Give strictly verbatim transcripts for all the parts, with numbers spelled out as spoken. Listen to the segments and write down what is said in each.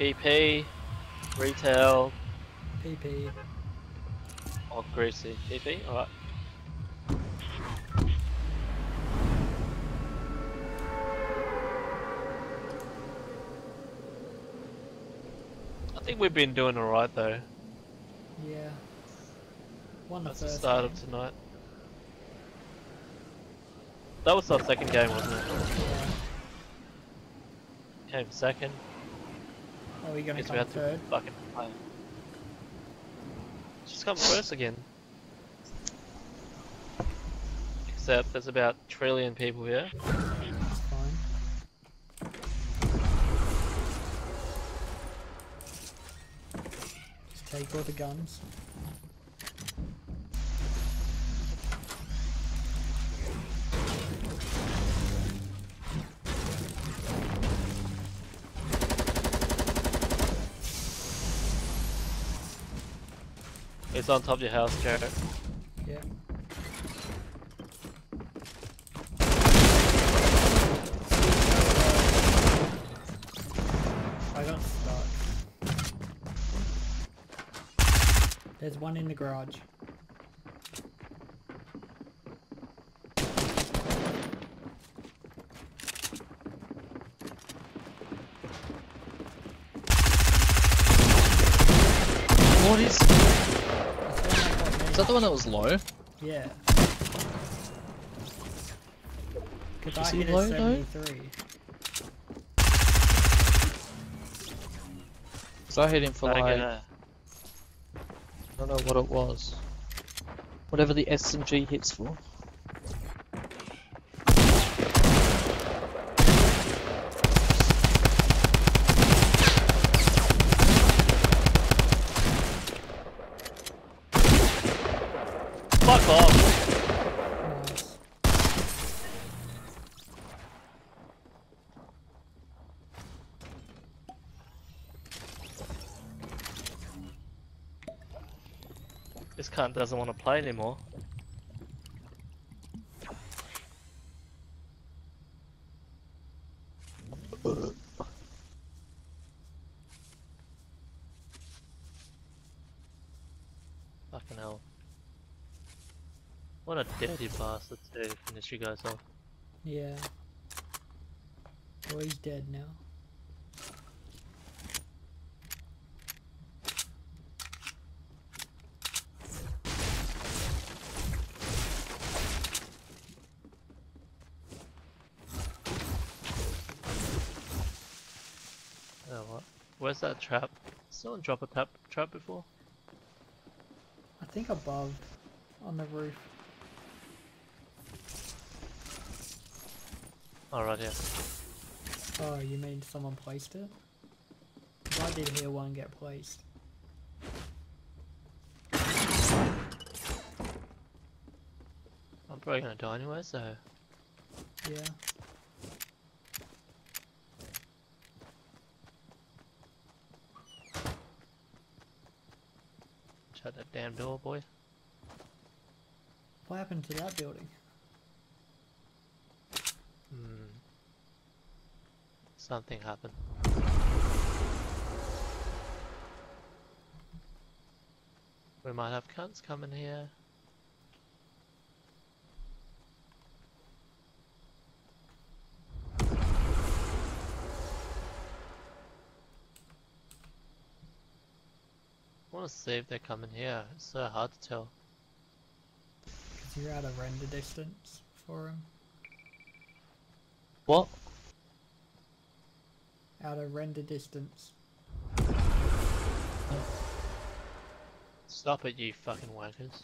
P P, retail, P P. or greasy. P P, alright. I think we've been doing alright though. Yeah. Won the That's the first start game. of tonight. That was our second game, wasn't it? Yeah. Came second. Are we gonna Guess we come had third? to fucking play. Just come first again. Except there's about a trillion people here. That's fine. Just take all the guns. It's on top of your house, Jared. Yeah. I got stuck. There's one in the garage. What is? That's one I got me. Is that the one that was low? Yeah. Cause Is I he hit low a though? seventy-three. Because I hit him for I don't like, get I it. don't know what it was. Whatever the S and G hits for. Fuck off! Nice. This cunt doesn't want to play anymore. Fucking hell. What a dirty bastard to finish you guys off. Yeah. Well, he's dead now. Oh, what? Where's that trap? Someone drop a tap trap before? I think above, on the roof. Oh, right here. Oh, you mean someone placed it? 'Cause I did hear one get placed. I'm probably gonna die anyway, so. Yeah. Shut that damn door, boy. What happened to that building? Hmm. Something happened. We might have cunts coming here. I wanna see if they're coming here. It's so hard to tell. Because you're out of render distance for him. What? Out of render distance. Stop it, you fucking wankers.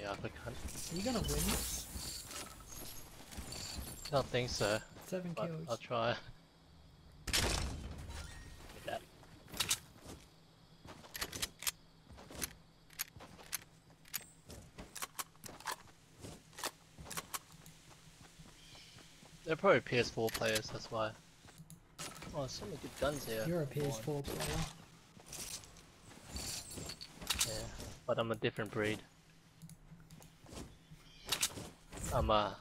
Yeah, I can't. Are you gonna win this? Don't think so, Seven but kills. I'll try. Get that. They're probably P S four players, that's why. Oh, so many good guns here. You're a P S four player. Yeah, but I'm a different breed. I'm a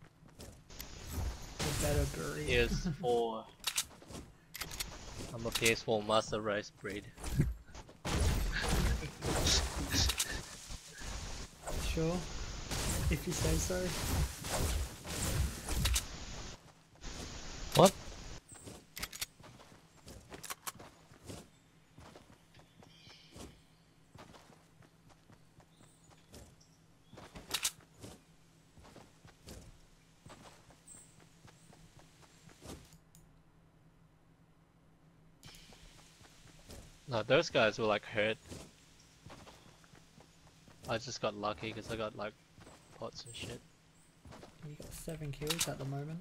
The better breed. P S four. I'm a P S four master race breed. Sure. If you say so. What? No, those guys were like hurt. I just got lucky because I got like pots and shit. You got seven kills at the moment.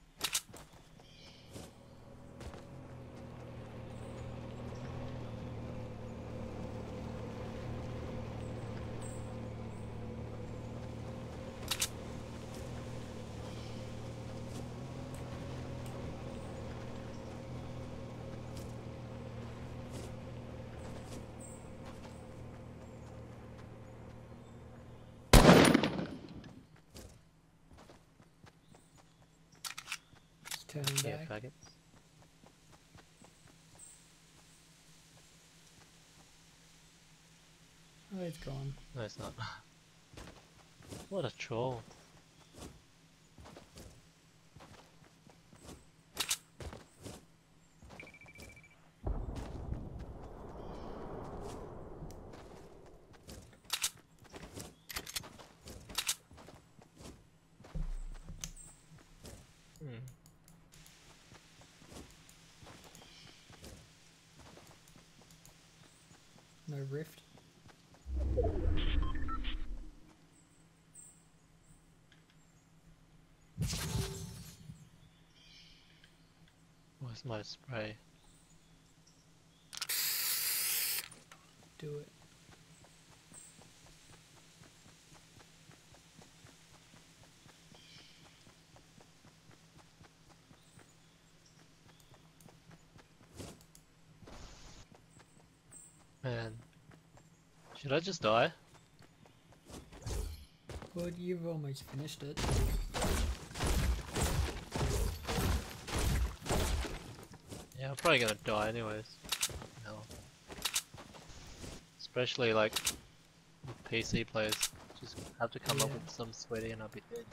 Just turning Yeah, back. faggots. Oh, it's gone. No, it's not. What a troll. Hmm. No rift. Where's my spray? Do it. Man. Should I just die? Well, you've almost finished it. Yeah, I'm probably gonna die anyways. No. Especially like with P C players. Just have to come up Yeah. with some sweaty and I'll be dead.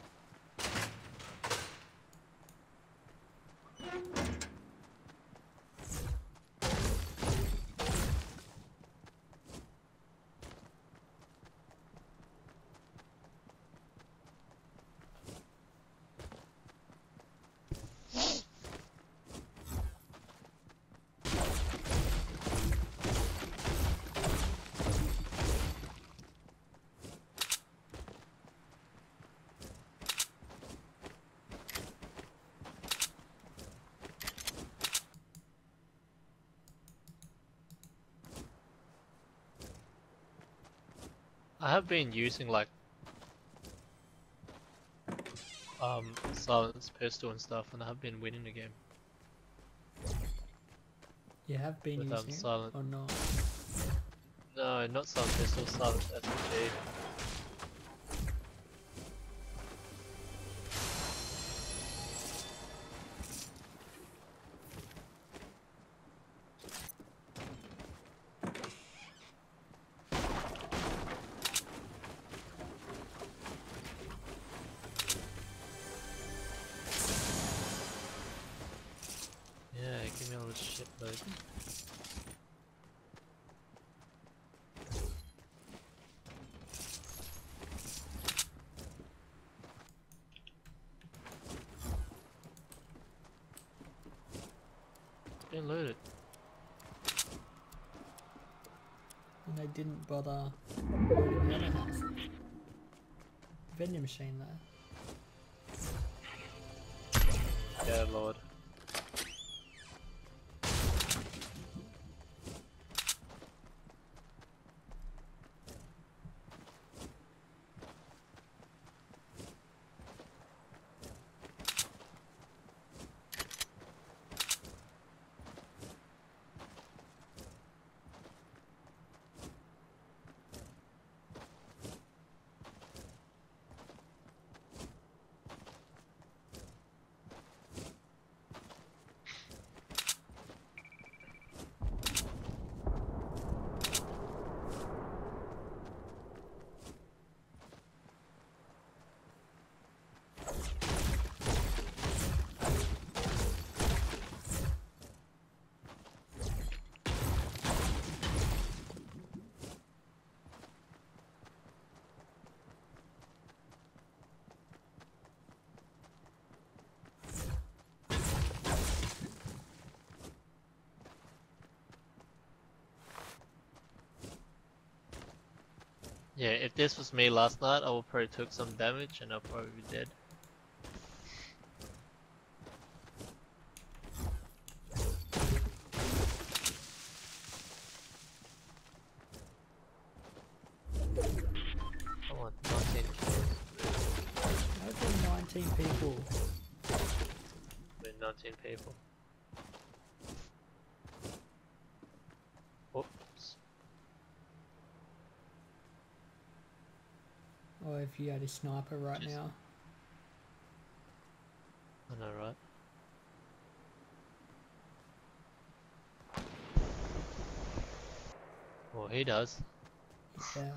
I have been using like um silence pistol and stuff, and I have been winning the game You have been with um using it silent. or not? No, not silent pistol, silent S M G. Yeah, give me all this shit, load. Been looted. And they didn't bother looting the other house. vending machine there. Yeah, Lord. Yeah, if this was me last night, I would probably took some damage and I'll probably be dead. Come on, nineteen kills. I've been nineteen people. With nineteen people. Oops. Or if you had a sniper right Just- now. I know, right? Well, he does. Yeah.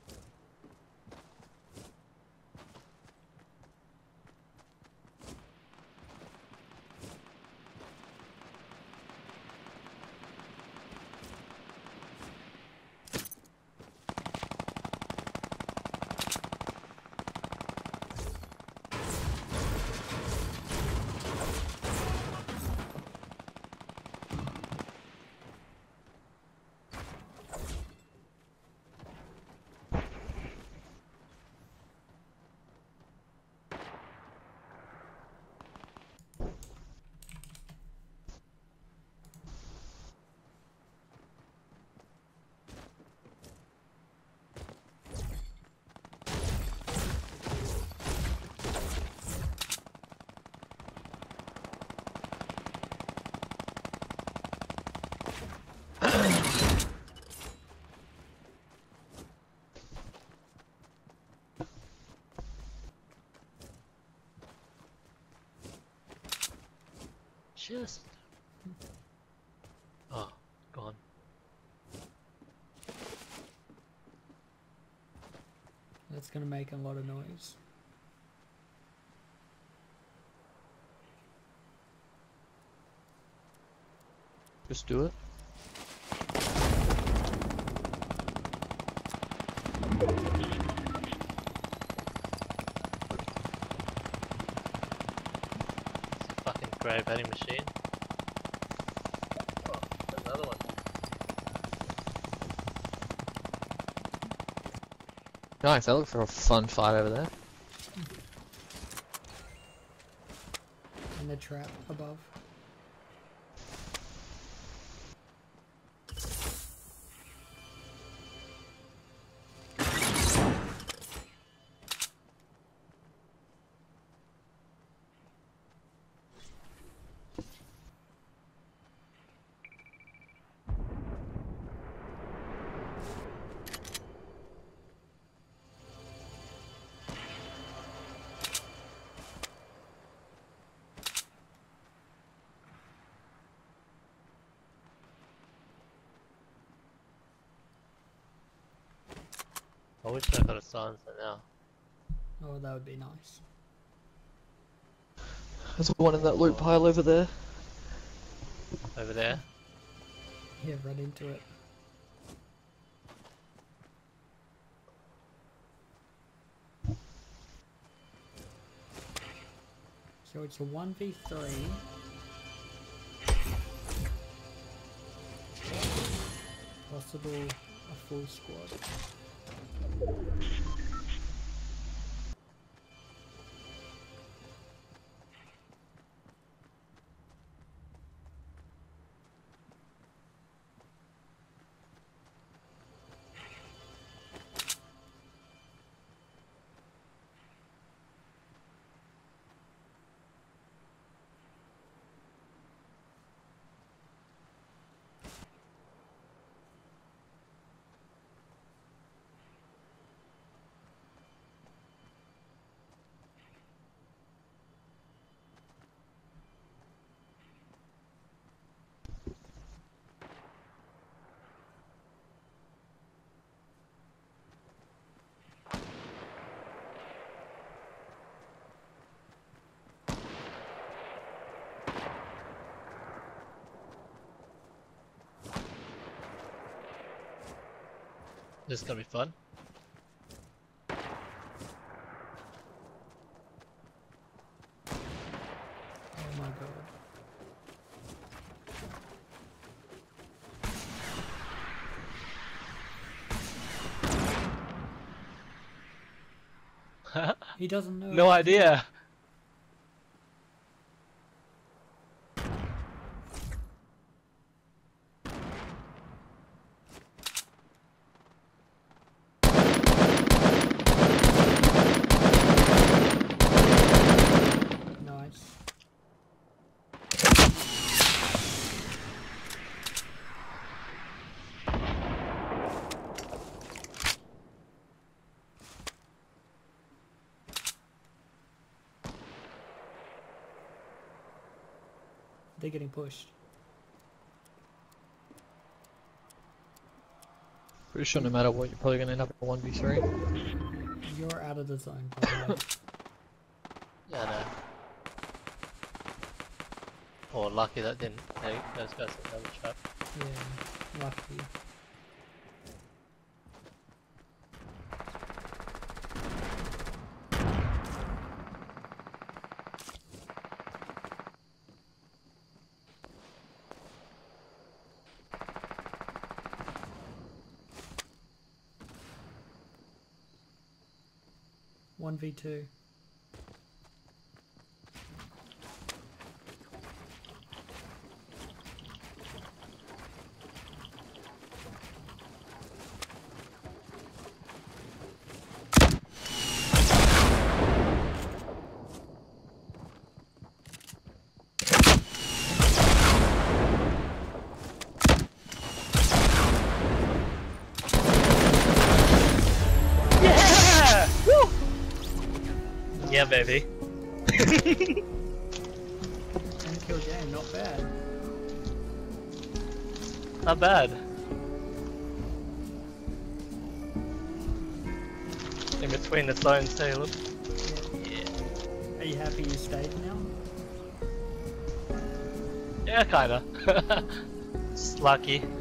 Just. Oh, gone. That's gonna make a lot of noise. Just do it. It's a fucking grey vending machine. Oh, another one. Nice, that looks like a fun fight over there. And the trap above. I wish I got a silencer now. Oh, that would be nice. There's one in that loot pile over there. Over there. Yeah, run into it. So it's a one v three. Possible a full squad. This is gonna be fun. Oh my god. He doesn't know. No idea. Nice. They're getting pushed. Pretty sure no matter what, you're probably gonna end up in a one v three. You're out of the zone, by the way. Yeah, no. Oh, lucky that didn't. They, those guys didn't have a trap. Yeah, lucky. one v two. Yeah! Woo! Yeah, baby. ten kill game, not bad. Not bad. In between the zones too, look. Yeah. Are you happy you stayed now? Yeah, kinda. Just lucky.